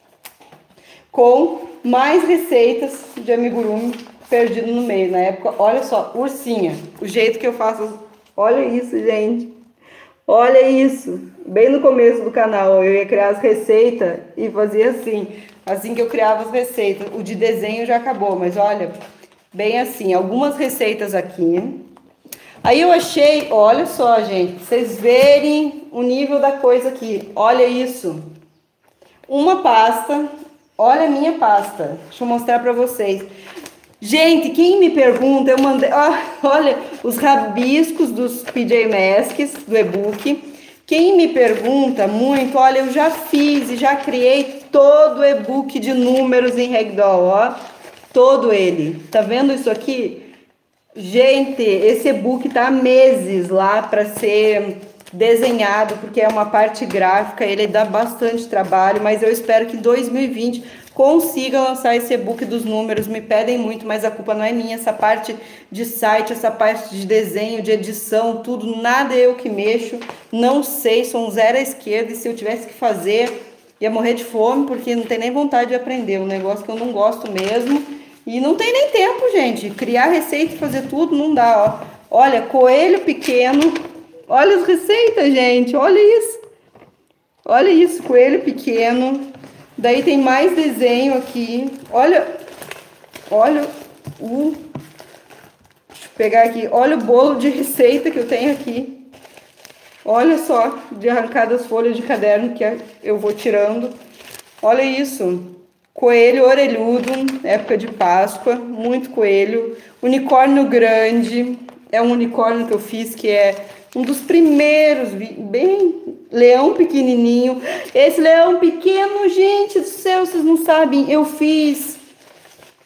com mais receitas de amigurumi perdido no meio. Na época, olha só, ursinha. O jeito que eu faço. Olha isso, gente. Olha isso. Bem no começo do canal, eu ia criar as receitas e fazia assim. Assim que eu criava as receitas. O de desenho já acabou, mas olha, bem assim. Algumas receitas aqui. Aí eu achei, olha só, gente, pra vocês verem o nível da coisa aqui. Olha isso. Uma pasta. Olha a minha pasta. Deixa eu mostrar pra vocês. Gente, quem me pergunta, eu mandei, ó, olha, os rabiscos dos P J Masks, do e-book. Quem me pergunta muito, olha, eu já fiz e já criei todo o e-book de números em Ragdoll, ó. Todo ele. Tá vendo isso aqui? Gente, esse e-book tá há meses lá para ser desenhado, porque é uma parte gráfica, ele dá bastante trabalho, mas eu espero que em dois mil e vinte consiga lançar esse e-book dos números. Me pedem muito, mas a culpa não é minha. Essa parte de site, essa parte de desenho, de edição, tudo, nada eu que mexo. Não sei, sou um zero à esquerda, e se eu tivesse que fazer, ia morrer de fome, porque não tem nem vontade de aprender. Um negócio que eu não gosto mesmo. E não tem nem tempo, gente. Criar receita e fazer tudo não dá, ó. Olha, coelho pequeno. Olha as receitas, gente. Olha isso. Olha isso, coelho pequeno. Daí tem mais desenho aqui. Olha, olha o... Deixa eu pegar aqui. Olha o bolo de receita que eu tenho aqui. Olha só, de arrancar das folhas de caderno que eu vou tirando. Olha isso. Coelho orelhudo, época de Páscoa. Muito coelho. Unicórnio grande. É um unicórnio que eu fiz que é um dos primeiros, bem leão pequenininho. Esse leão pequeno, gente do céu, vocês não sabem, eu fiz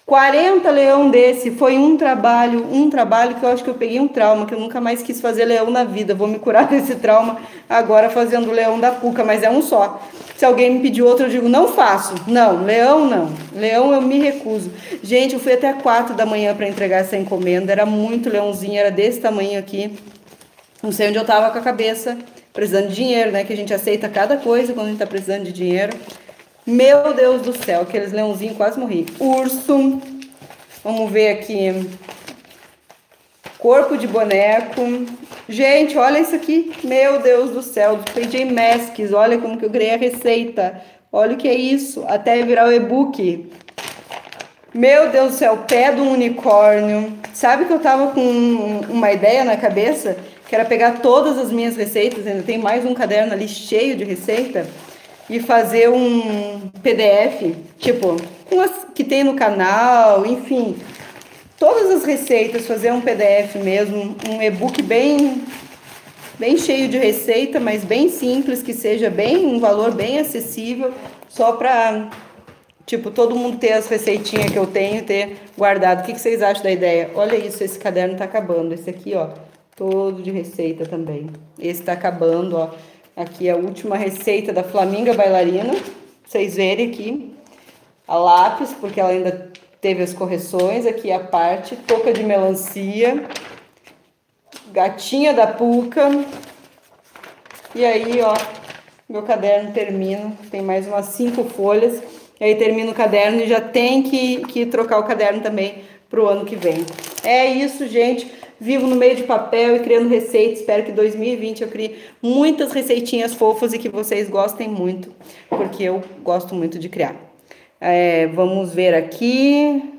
quarenta leão desse, foi um trabalho, um trabalho que eu acho que eu peguei um trauma, que eu nunca mais quis fazer leão na vida. Vou me curar desse trauma agora fazendo o leão da Puca, mas é um só. Se alguém me pedir outro, eu digo, não faço. Não, leão não. Leão eu me recuso. Gente, eu fui até quatro da manhã para entregar essa encomenda, era muito leãozinho, era desse tamanho aqui. Não sei onde eu tava com a cabeça, precisando de dinheiro, né? Que a gente aceita cada coisa quando a gente tá precisando de dinheiro. Meu Deus do céu, aqueles leãozinhos, quase morri. Urso. Vamos ver aqui. Corpo de boneco. Gente, olha isso aqui. Meu Deus do céu, do P J Masks. Olha como que eu criei a receita. Olha o que é isso. Até virar o e-book. Meu Deus do céu, pé do unicórnio. Sabe que eu tava com uma ideia na cabeça? Que era pegar todas as minhas receitas. Ainda tem mais um caderno ali cheio de receita. E fazer um P D F, tipo, que tem no canal, enfim, todas as receitas, fazer um P D F mesmo, um e-book bem, bem cheio de receita, mas bem simples, que seja bem, um valor bem acessível, só para, tipo, todo mundo ter as receitinhas que eu tenho, ter guardado. O que, que vocês acham da ideia? Olha isso, esse caderno tá acabando, esse aqui, ó, todo de receita também, esse tá acabando, ó. Aqui a última receita da Flaminga Bailarina, pra vocês verem aqui, a lápis, porque ela ainda teve as correções, aqui a parte, touca de melancia, gatinha da Puca, e aí, ó, meu caderno termina, tem mais umas cinco folhas, e aí termina o caderno e já tem que, que trocar o caderno também pro ano que vem. É isso, gente. Vivo no meio de papel e criando receitas. Espero que em dois mil e vinte eu crie muitas receitinhas fofas e que vocês gostem muito, porque eu gosto muito de criar. É, vamos ver aqui.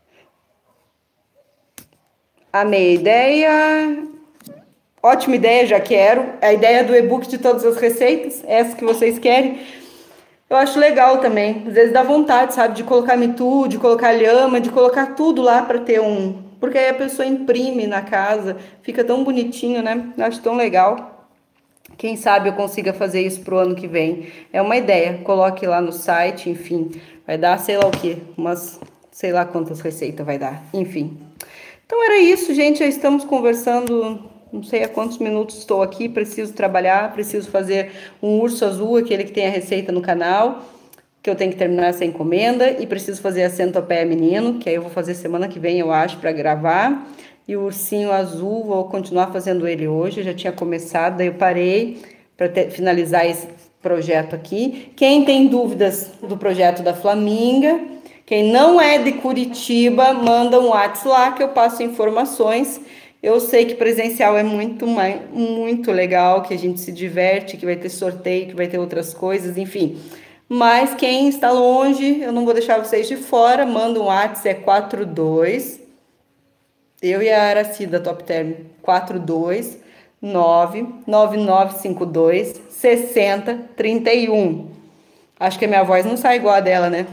Amei a ideia. Ótima ideia, já quero. A ideia do e-book de todas as receitas, essa que vocês querem. Eu acho legal também. Às vezes dá vontade, sabe, de colocar mitu, de colocar lhama, de colocar tudo lá para ter um... Porque aí a pessoa imprime na casa, fica tão bonitinho, né? Eu acho tão legal. Quem sabe eu consiga fazer isso pro ano que vem. É uma ideia, coloque lá no site, enfim. Vai dar sei lá o quê, umas sei lá quantas receitas vai dar, enfim. Então era isso, gente, já estamos conversando, não sei há quantos minutos estou aqui, preciso trabalhar, preciso fazer um urso azul, aquele que tem a receita no canal, que eu tenho que terminar essa encomenda, e preciso fazer a centopeia menino, que aí eu vou fazer semana que vem, eu acho, para gravar. E o ursinho azul, vou continuar fazendo ele hoje, já tinha começado, daí eu parei para finalizar esse projeto aqui. Quem tem dúvidas do projeto da Flaminga, quem não é de Curitiba, manda um WhatsApp lá que eu passo informações. Eu sei que presencial é muito, muito legal, que a gente se diverte, que vai ter sorteio, que vai ter outras coisas, enfim... Mas quem está longe, eu não vou deixar vocês de fora, manda um WhatsApp, é quatro dois, eu e a Araci da Top Term, quatro dois nove nove nove cinco dois seis zero três um. Acho que a minha voz não sai igual a dela, né?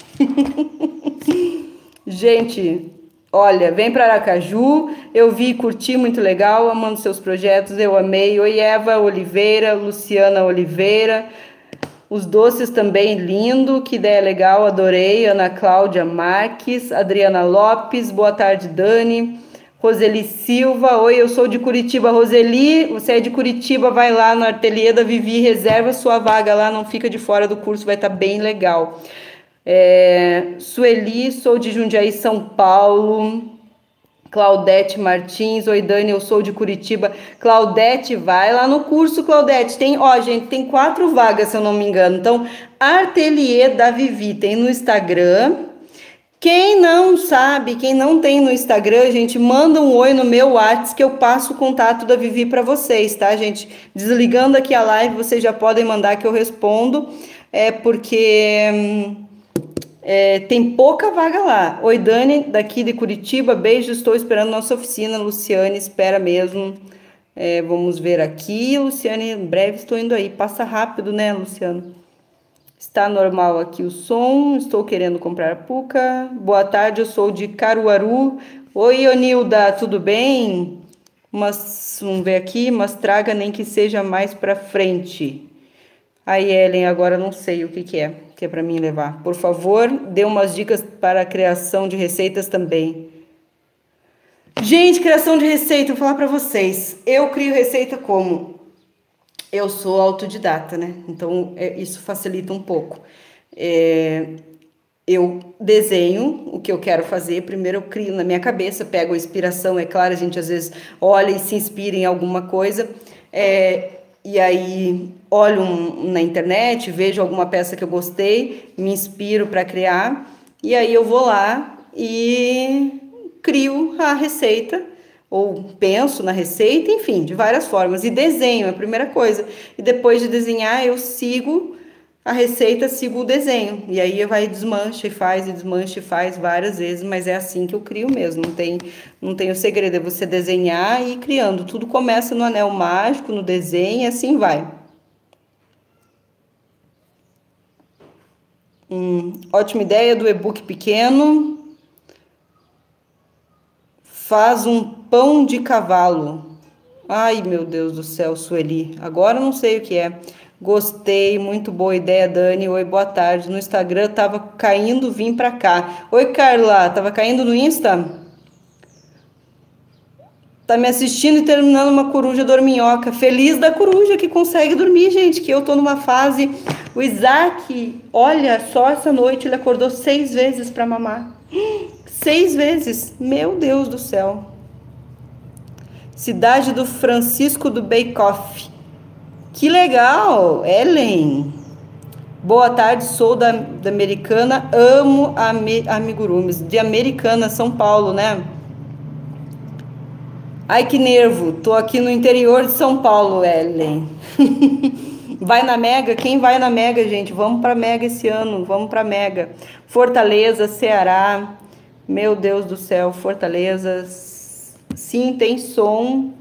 Gente, olha, vem para Aracaju, eu vi e curti, muito legal, amando seus projetos, eu amei. Oi, Eva Oliveira, Luciana Oliveira... Os doces também, lindo, que ideia legal, adorei. Ana Cláudia Marques, Adriana Lopes, boa tarde, Dani. Roseli Silva, oi, eu sou de Curitiba. Roseli, você é de Curitiba, vai lá no ateliê da Vivi, reserva sua vaga lá, não fica de fora do curso, vai estar bem legal. É, Sueli, sou de Jundiaí, São Paulo. Claudete Martins, oi Dani, eu sou de Curitiba. Claudete, vai lá no curso, Claudete. Tem, ó, gente, tem quatro vagas, se eu não me engano. Então, Ateliê da Vivi tem no Instagram. Quem não sabe, quem não tem no Instagram, gente, manda um oi no meu WhatsApp que eu passo o contato da Vivi para vocês, tá, gente? Desligando aqui a live, vocês já podem mandar que eu respondo. É porque... Hum, É, tem pouca vaga lá. Oi, Dani, daqui de Curitiba, beijo, estou esperando nossa oficina. Luciane, espera mesmo. É, vamos ver aqui, Luciane, em breve estou indo aí. Passa rápido, né, Luciano? Está normal aqui o som, estou querendo comprar a Puca. Boa tarde, eu sou de Caruaru. Oi, Onilda, tudo bem? Mas, vamos ver aqui, mas traga nem que seja mais para frente. Aí, Ellen, agora não sei o que que é. que é para mim levar. Por favor, dê umas dicas para a criação de receitas também. Gente, criação de receita, vou falar para vocês. Eu crio receita como? Eu sou autodidata, né? Então, é, isso facilita um pouco. É, eu desenho o que eu quero fazer. Primeiro eu crio na minha cabeça, pego a inspiração. É claro, a gente às vezes olha e se inspira em alguma coisa. É, e aí olho um, na internet, vejo alguma peça que eu gostei, me inspiro para criar. E aí eu vou lá e crio a receita, ou penso na receita, enfim, de várias formas. E desenho é a primeira coisa. E depois de desenhar, eu sigo a receita, sigo o desenho. E aí vai desmancha e faz, e desmancha e faz várias vezes, mas é assim que eu crio mesmo. Não tem, não tem o segredo, é você desenhar e ir criando. Tudo começa no anel mágico, no desenho, e assim vai. Hum, ótima ideia do e-book pequeno. Faz um pão de cavalo. Ai, meu Deus do céu, Sueli. Agora eu não sei o que é. Gostei, muito boa ideia, Dani. Oi, boa tarde. No Instagram tava caindo, vim pra cá. Oi, Carla. Tava caindo no Insta? Tá me assistindo e terminando uma coruja dorminhoca. Feliz da coruja que consegue dormir, gente. Que eu tô numa fase. O Isaac, olha, só essa noite ele acordou seis vezes pra mamar. Seis vezes. Meu Deus do céu. Cidade do Francisco do Bake Off. Que legal, Ellen. Boa tarde, sou da, da Americana, amo a amigurumis. De Americana, São Paulo, né? Ai, que nervo, tô aqui no interior de São Paulo, Ellen. Vai na Mega? Quem vai na Mega, gente? Vamos pra Mega esse ano, vamos pra Mega. Fortaleza, Ceará, meu Deus do céu, Fortaleza. Sim, tem som.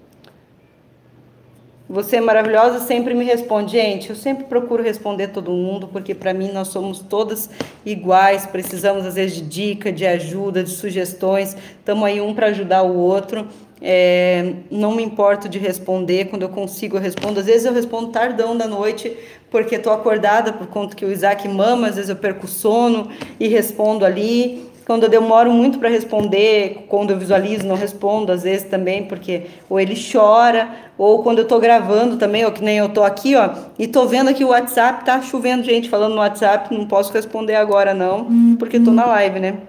Você é maravilhosa, sempre me responde. Gente, eu sempre procuro responder todo mundo, porque para mim nós somos todas iguais, precisamos às vezes de dica, de ajuda, de sugestões, estamos aí um para ajudar o outro. É, não me importo de responder, quando eu consigo eu respondo. Às vezes eu respondo tardão da noite, porque estou acordada por conta que o Isaac mama, às vezes eu perco o sono e respondo ali. Quando eu demoro muito para responder, quando eu visualizo, não respondo, às vezes também, porque ou ele chora, ou quando eu tô gravando também, ou que nem eu tô aqui, ó, e tô vendo aqui o WhatsApp, tá chovendo gente falando no WhatsApp, não posso responder agora não, porque tô na live, né?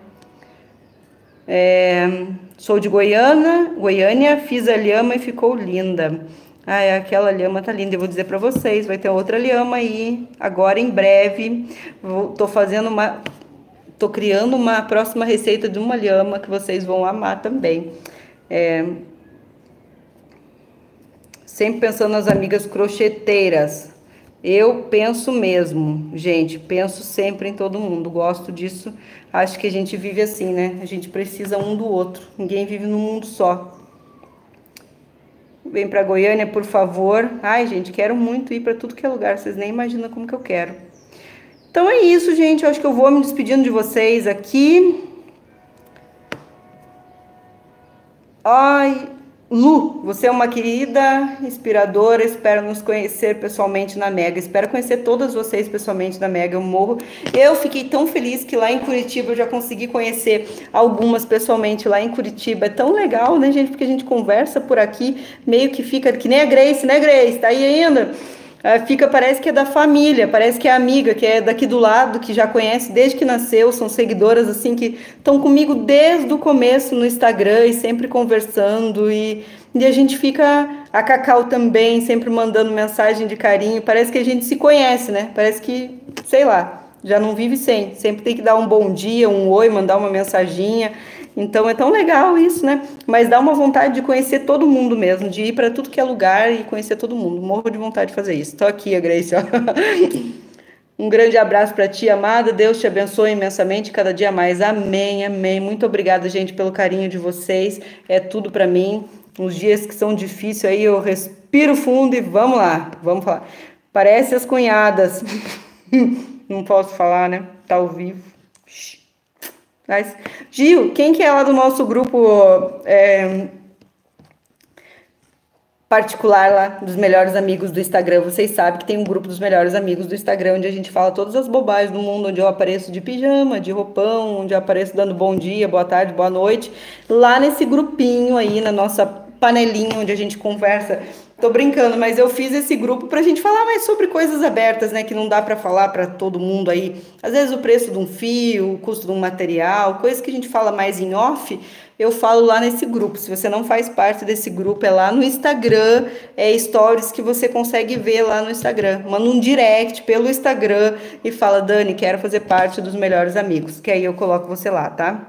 É, sou de Goiânia, Goiânia, fiz a lhama e ficou linda. Ah, aquela lhama tá linda, eu vou dizer para vocês, vai ter outra lhama aí, agora em breve, vou, tô fazendo uma... Tô criando uma próxima receita de uma lhama que vocês vão amar também. É... Sempre pensando nas amigas crocheteiras. Eu penso mesmo, gente. Penso sempre em todo mundo. Gosto disso. Acho que a gente vive assim, né? A gente precisa um do outro. Ninguém vive num mundo só. Vem pra Goiânia, por favor. Ai, gente, quero muito ir para tudo que é lugar. Vocês nem imaginam como que eu quero. Então é isso, gente. Eu acho que eu vou me despedindo de vocês aqui. Ai, Lu, você é uma querida inspiradora. Espero nos conhecer pessoalmente na Mega. Espero conhecer todas vocês pessoalmente na Mega. Eu morro. Eu fiquei tão feliz que lá em Curitiba eu já consegui conhecer algumas pessoalmente lá em Curitiba. É tão legal, né, gente? Porque a gente conversa por aqui, meio que fica que nem a Grace, né, Grace? Tá aí ainda? Fica, parece que é da família, parece que é amiga, que é daqui do lado, que já conhece desde que nasceu, são seguidoras assim que estão comigo desde o começo no Instagram e sempre conversando e, e a gente fica, a Cacau também, sempre mandando mensagem de carinho, parece que a gente se conhece, né? Parece que, sei lá, já não vive sem, sempre tem que dar um bom dia, um oi, mandar uma mensaginha. Então é tão legal isso, né? Mas dá uma vontade de conhecer todo mundo mesmo, de ir para tudo que é lugar e conhecer todo mundo. Morro de vontade de fazer isso. Tô aqui, a Grace, ó. Um grande abraço para ti, amada. Deus te abençoe imensamente, cada dia mais. Amém, amém. Muito obrigada, gente, pelo carinho de vocês. É tudo para mim. Uns dias que são difíceis aí, eu respiro fundo e vamos lá. Vamos falar. Parece as cunhadas. Não posso falar, né? Tá ao vivo. Mas, Gil, quem que é lá do nosso grupo? É... particular lá dos melhores amigos do Instagram. Vocês sabem que tem um grupo dos melhores amigos do Instagram, onde a gente fala todas as bobagens do mundo, onde eu apareço de pijama, de roupão, onde eu apareço dando bom dia, boa tarde, boa noite. Lá nesse grupinho aí, na nossa panelinha, onde a gente conversa. Tô brincando, mas eu fiz esse grupo pra gente falar mais sobre coisas abertas, né? Que não dá pra falar pra todo mundo aí. Às vezes o preço de um fio, o custo de um material, coisas que a gente fala mais em off, eu falo lá nesse grupo. Se você não faz parte desse grupo, é lá no Instagram, é stories que você consegue ver lá no Instagram. Manda um direct pelo Instagram e fala, Dani, quero fazer parte dos melhores amigos, que aí eu coloco você lá, tá?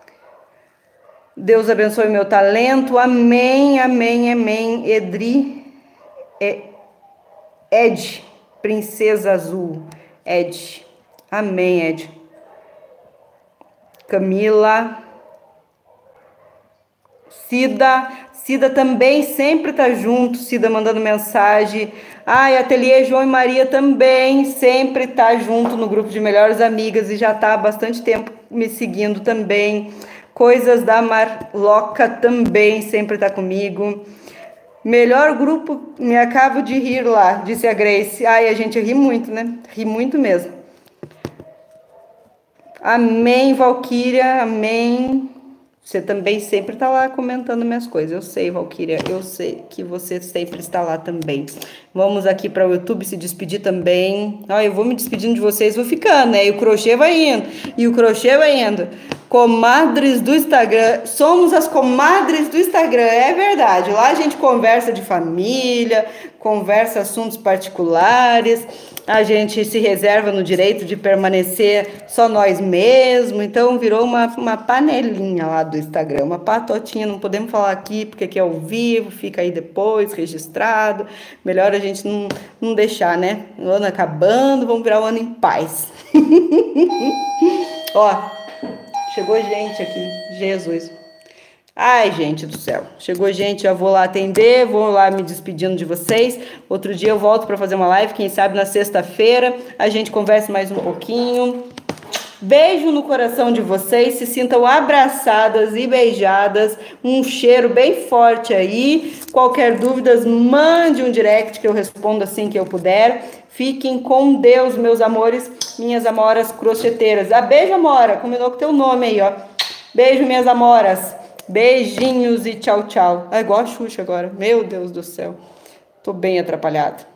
Deus abençoe meu talento, amém, amém, amém. Edri, é, Ed, Princesa Azul, Ed, amém, Ed. Camila, Cida, Cida também sempre tá junto, Cida mandando mensagem. Ai, Ateliê João e Maria também sempre tá junto no grupo de melhores amigas e já tá há bastante tempo me seguindo também. Coisas da Marloca também sempre tá comigo. Melhor grupo, me acabo de rir lá, disse a Grace. Ai, a gente ri muito, né? Ri muito mesmo. Amém, Valquíria, amém. Você também sempre está lá comentando minhas coisas. Eu sei, Valquíria, eu sei que você sempre está lá também. Vamos aqui para o YouTube se despedir também. Ah, eu vou me despedindo de vocês, vou ficando, né? E o crochê vai indo, e o crochê vai indo. Comadres do Instagram, somos as comadres do Instagram, é verdade. Lá a gente conversa de família, conversa assuntos particulares, a gente se reserva no direito de permanecer só nós mesmos, então virou uma, uma panelinha lá do Instagram, uma patotinha, não podemos falar aqui porque aqui é ao vivo, fica aí depois registrado, melhor a gente não, não deixar, né? O ano acabando, vamos virar o ano em paz. Ó, chegou gente aqui, Jesus. Ai, gente do céu. Chegou gente, já vou lá atender, vou lá me despedindo de vocês. Outro dia eu volto para fazer uma live, quem sabe na sexta-feira. A gente conversa mais um pouquinho. Beijo no coração de vocês, se sintam abraçadas e beijadas. Um cheiro bem forte aí. Qualquer dúvidas, mande um direct que eu respondo assim que eu puder. Fiquem com Deus, meus amores, minhas amoras crocheteiras. Ah, beijo, Amora. Combinou com o teu nome aí, ó. Beijo, minhas amoras. Beijinhos e tchau, tchau. Ah, igual a Xuxa agora. Meu Deus do céu. Tô bem atrapalhada.